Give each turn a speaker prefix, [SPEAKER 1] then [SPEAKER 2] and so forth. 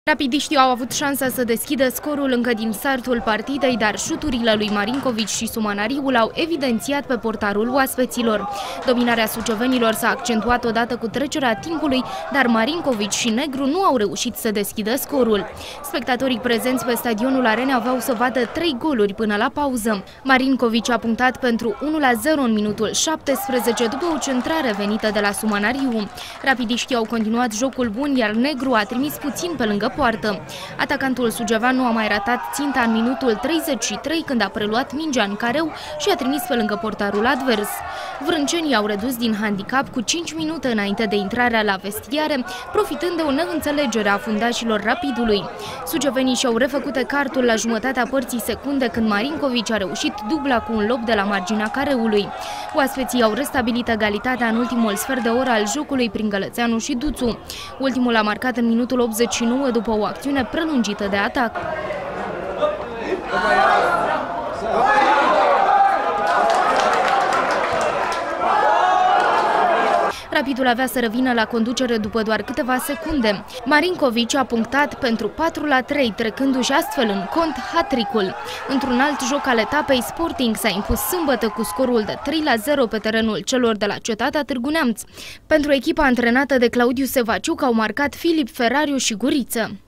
[SPEAKER 1] Rapidiștii au avut șansa să deschidă scorul încă din startul partidei, dar șuturile lui Marinković și Sumanariu l-au evidențiat pe portarul oaspeților. Dominarea sucevenilor s-a accentuat odată cu trecerea timpului, dar Marinković și Negru nu au reușit să deschidă scorul. Spectatorii prezenți pe stadionul Arenei aveau să vadă 3 goluri până la pauză. Marinković a punctat pentru 1-0 în minutul 17 după o centrare venită de la Sumanariu. Rapidiștii au continuat jocul bun, iar Negru a trimis puțin pe lângă poartă. Atacantul sucevan nu a mai ratat ținta în minutul 33 când a preluat mingea în careu și a trimis pe lângă portarul advers. Vrâncenii au redus din handicap cu 5 minute înainte de intrarea la vestiare, profitând de o neînțelegere a fundașilor Rapidului. Sucevenii și-au refăcut cartul la jumătatea părții secunde când Marinković a reușit dubla cu un lob de la marginea careului. Oaspeții au restabilit egalitatea în ultimul sfert de oră al jocului prin Gălățeanu și Duțu. Ultimul a marcat în minutul 89 după o acțiune prelungită de atac. Rapidul avea să revină la conducere după doar câteva secunde. Marinković a punctat pentru 4-3, trecându-și astfel în cont hat-trick-ul. Într-un alt joc al etapei, Sporting s-a impus sâmbătă cu scorul de 3-0 pe terenul celor de la Cetatea Târgu Neamț. Pentru echipa antrenată de Claudiu Sevaciuc au marcat Filip Ferrariu și Guriță.